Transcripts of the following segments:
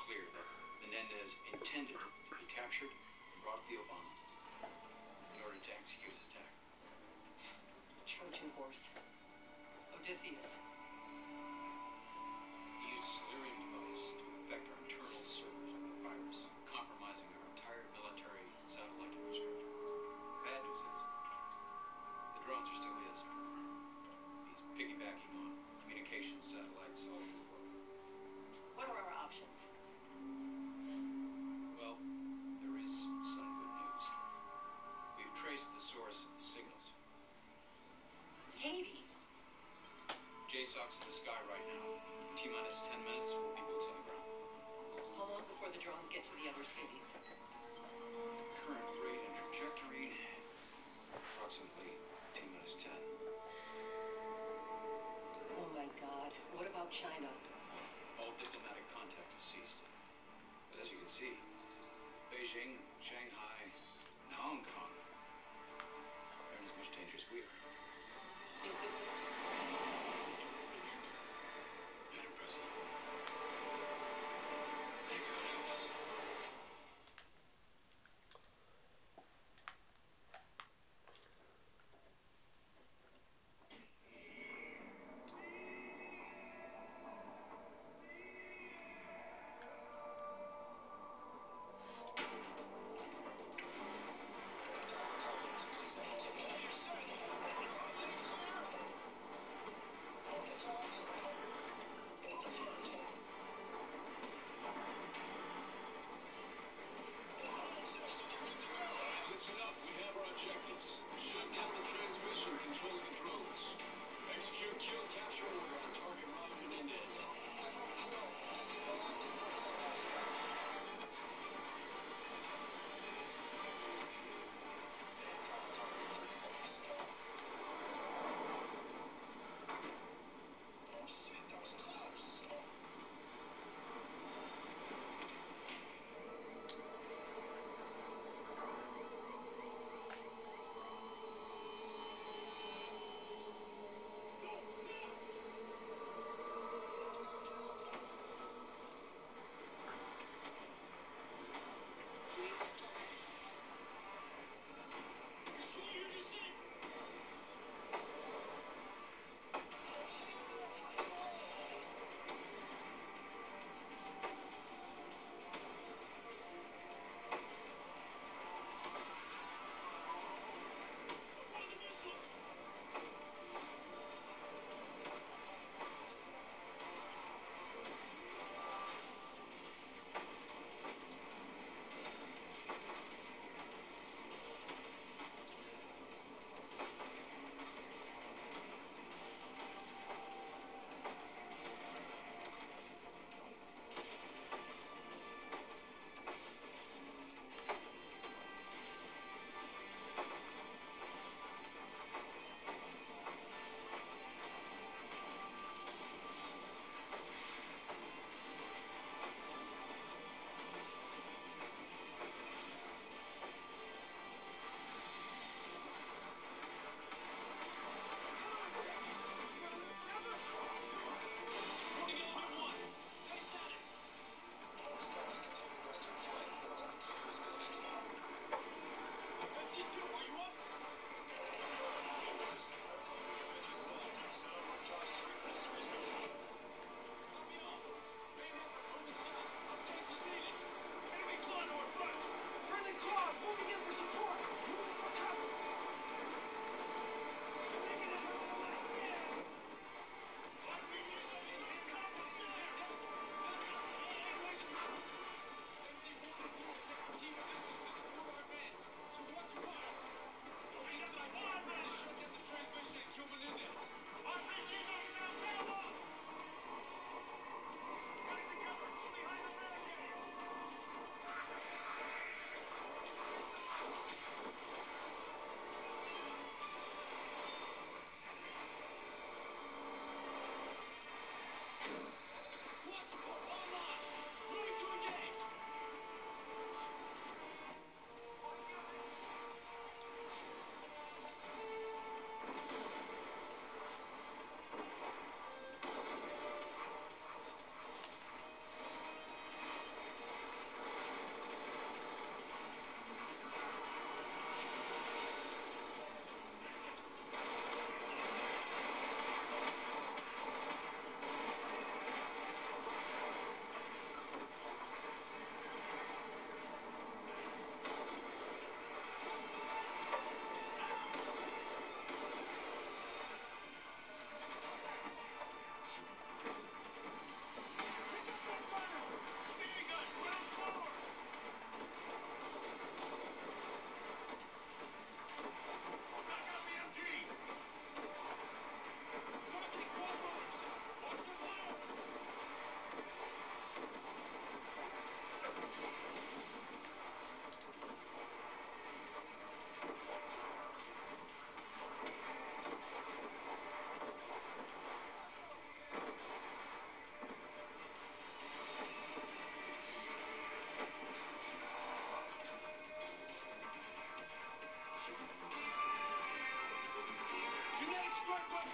clear that Menendez intended to be captured and brought to the Obama in order to execute his attack. Trojan horse. Odysseus. He used a Silurian device to infect our internal servers with the virus, compromising our entire military satellite infrastructure. Bad news is, the drones are still his. He's piggybacking on communications satellites all over the world. What are our options? Well, there is some good news. We've traced the source of the signals. Haiti. JSOC's in the sky right now. T-minus 10 minutes, we'll be boots on the ground. How long before the drones get to the other cities? Current rate and trajectory, approximately T-minus 10. Oh my God. What about China? All diplomatic contact has ceased. But as you can see, Beijing, Shanghai, and Hong Kong are in as much danger as we are. Is this it? Is this the end? Madam President. May God help us. Listen up, we have our objectives. Shut down the transmission controlling the drones. Execute kill capture order on target Robert Menendez.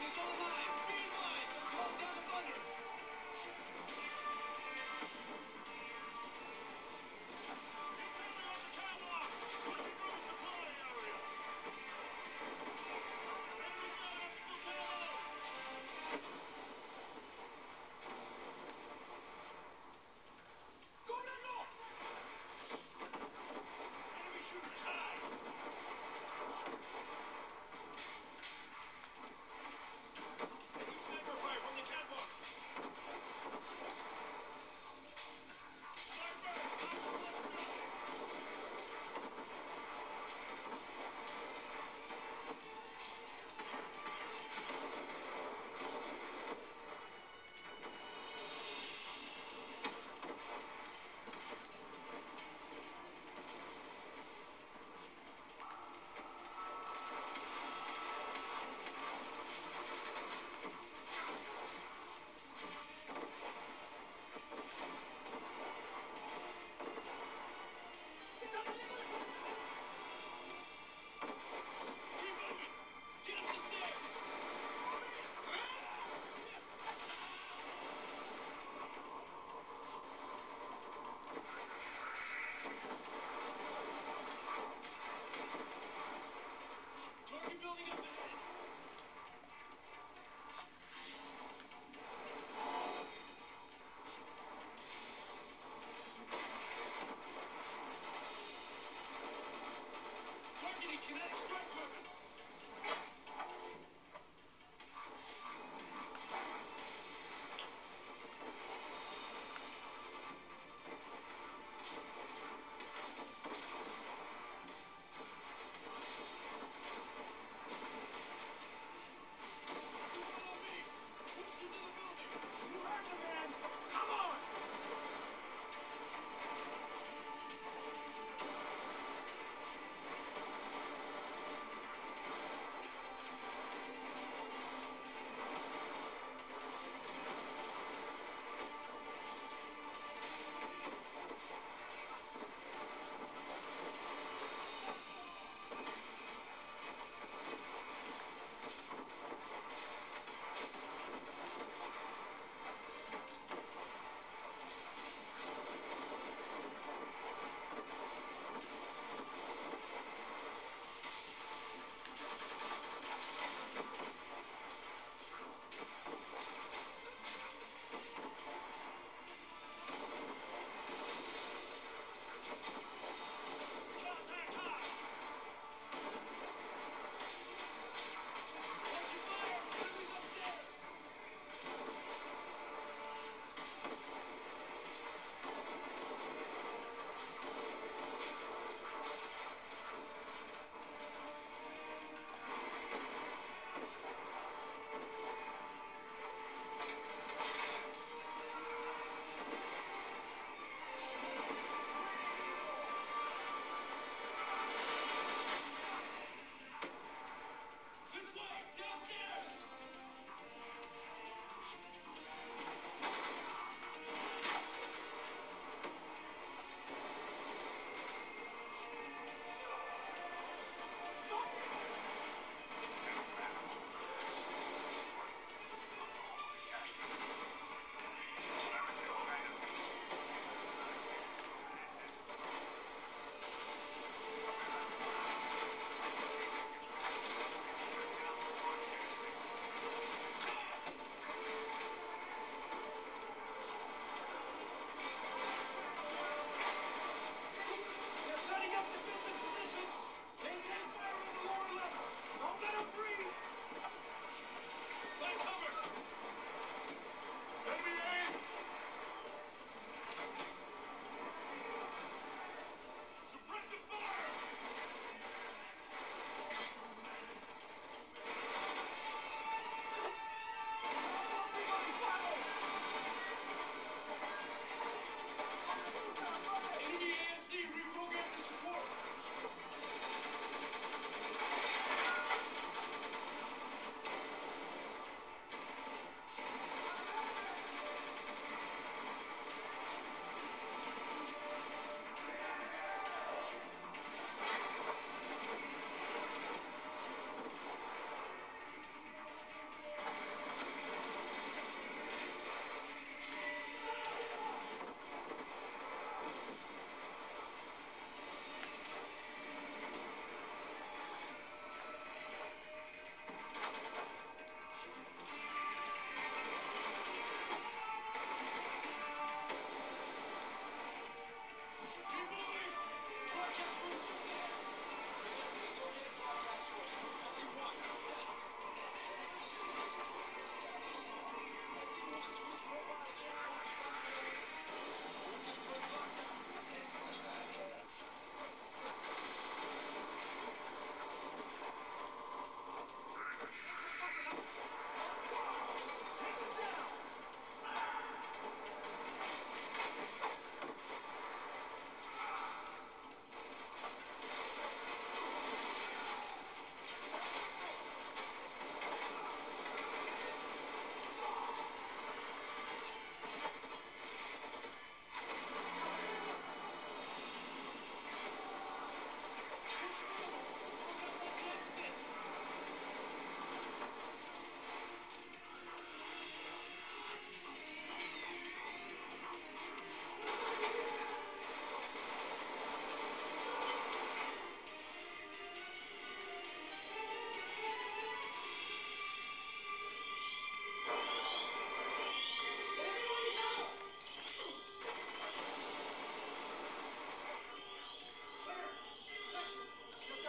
He's all alive! Be advised! They're calling down the thunder!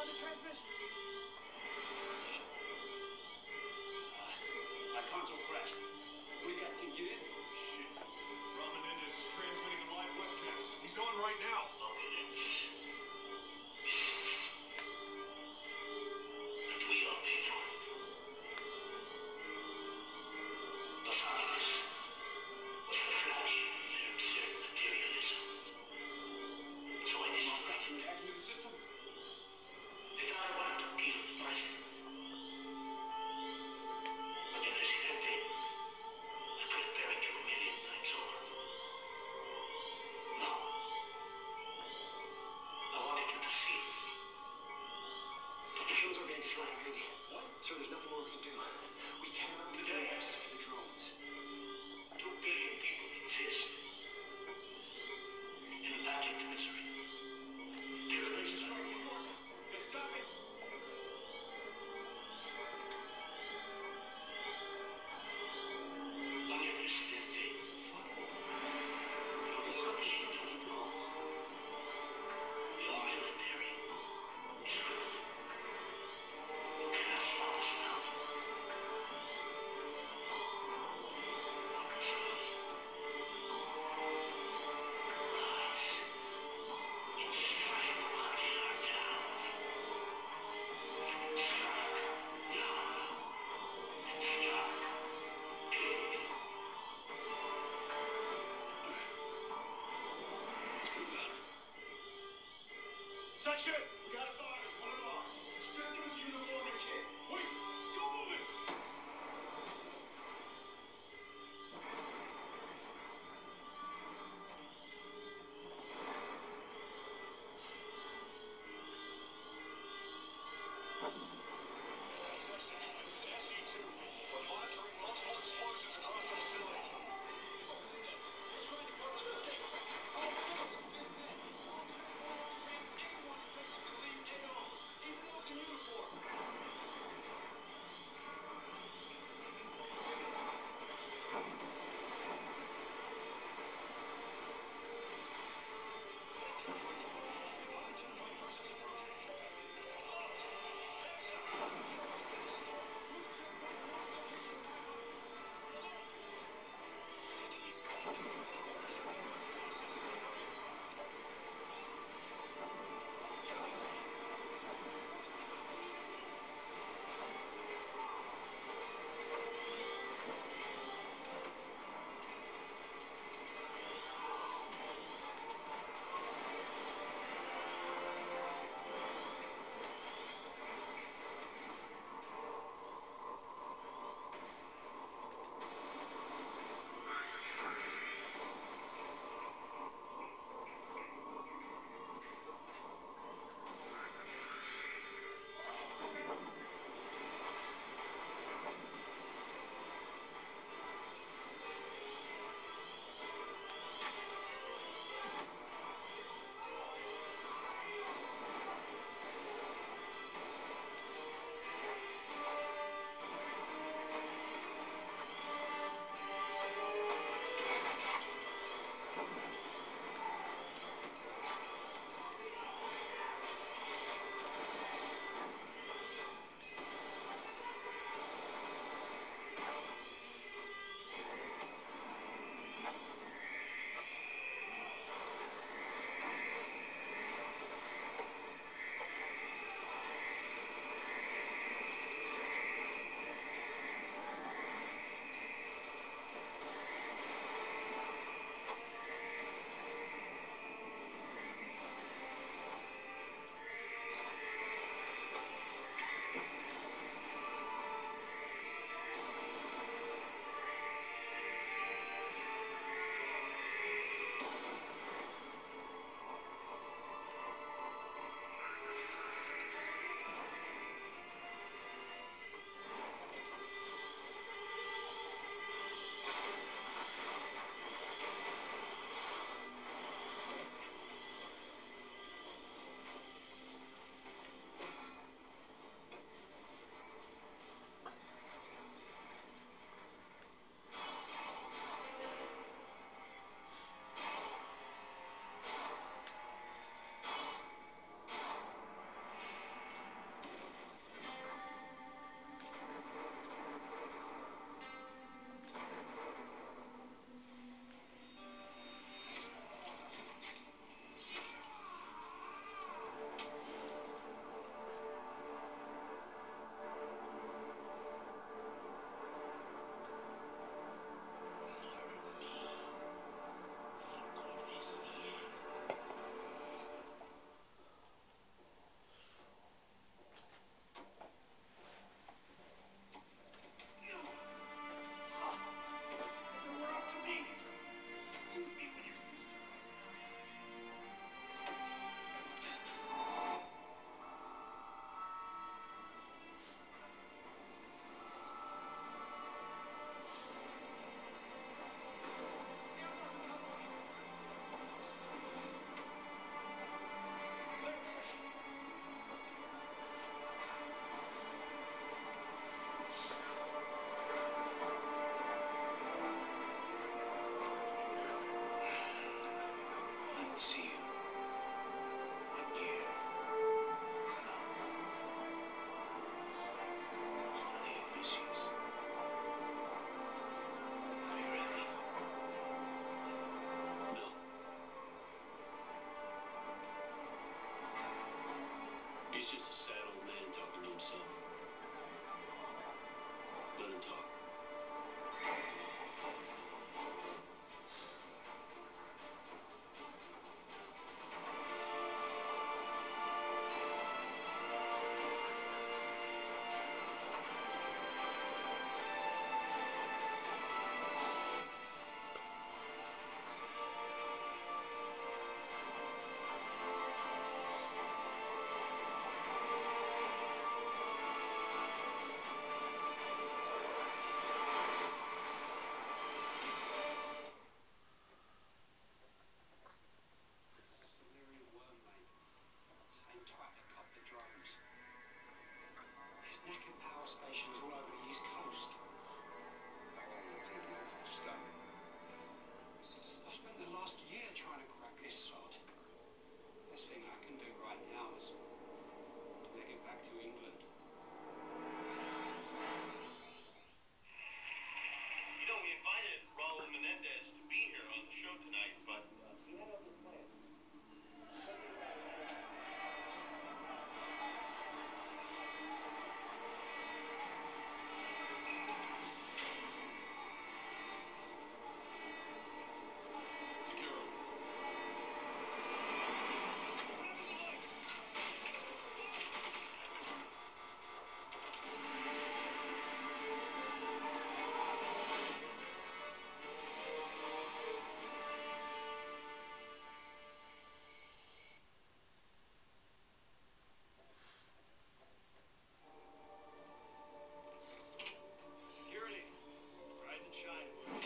on the transmission. My console crashed. What do you got? Can you get in? Shit. Menendez is transmitting a live webcast. He's on right now. So there's nothing more we can do. We cannot get access to the drones. 2 billion people exist in abject misery. Terrorists are Hey, stop it! under presidente. It's self-destructs drones. Your military is good. You cannot stop us now. Lies in strife while they are down. Struck now. Struck big. Let's move out. Section! We got a fire. One of ours. Strip his uniform and kit. Wait! Go moving! This is SE2. We're monitoring multiple explosions across the facility. He's trying to cover the gate. just a sad old man talking to himself. Let him talk. Snacking power stations all over the East Coast. How long will it take you to stop it? I've spent the last year trying to crack this sod. Best thing I can do right now is leg it back to England. You know, we invited Raul Menendez to be here on the show tonight, but he had other plans. Secure. Security. Rise and shine, boys.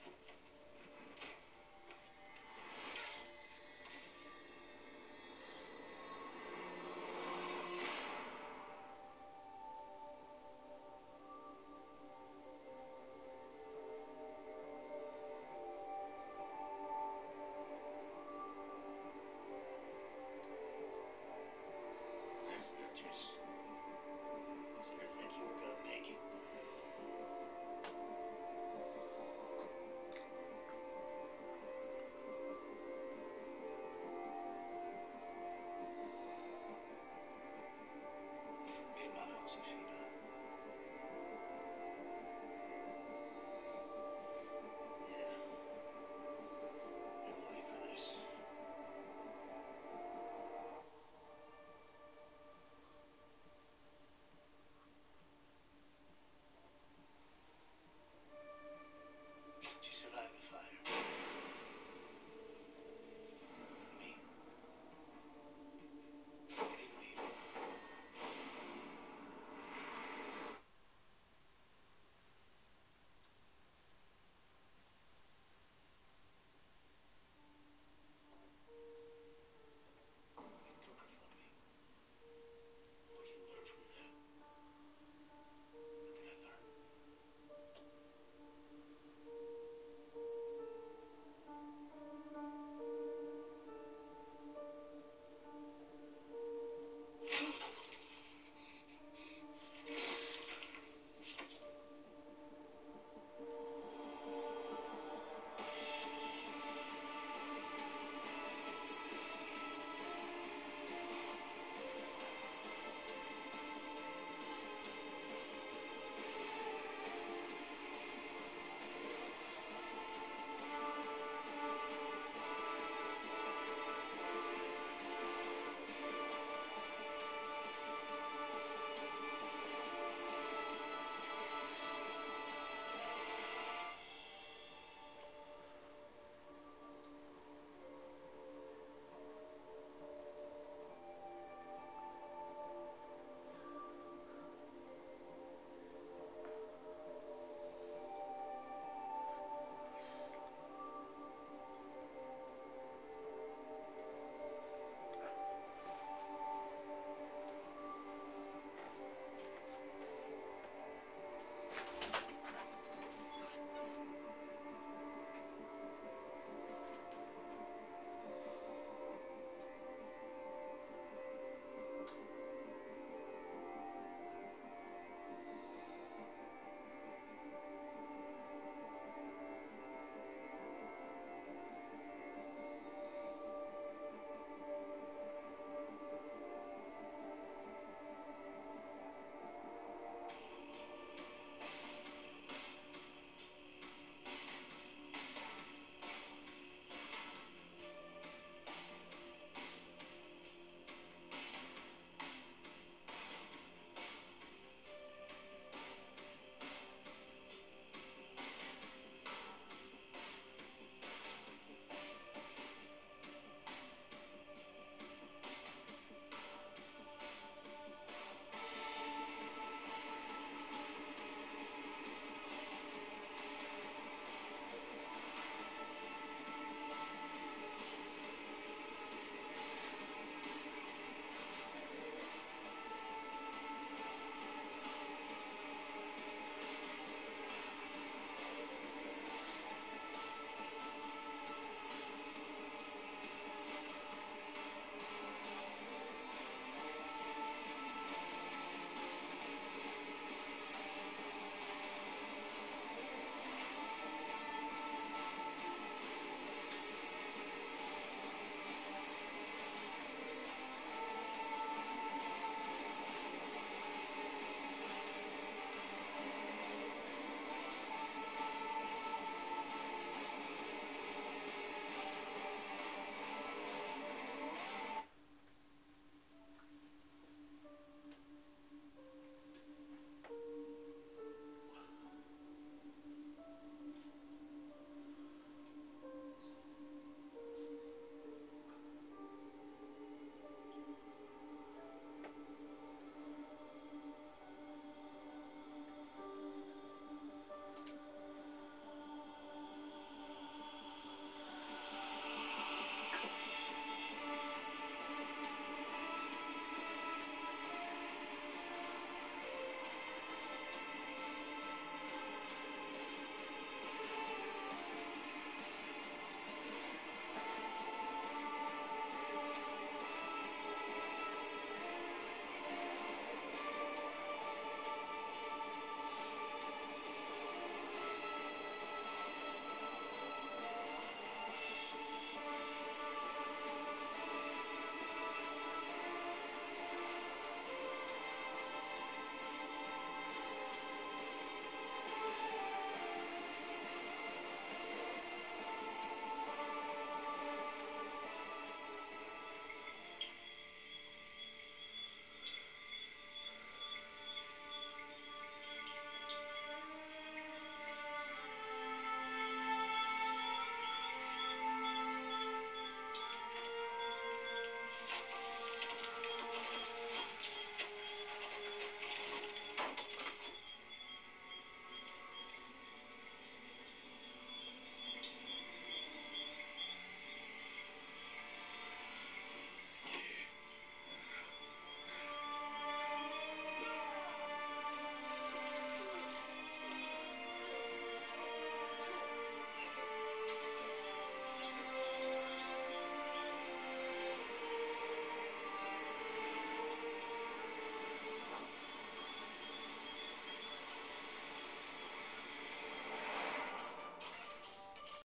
That's pictures. So you think you were gonna make it? Mi hermano Josefina.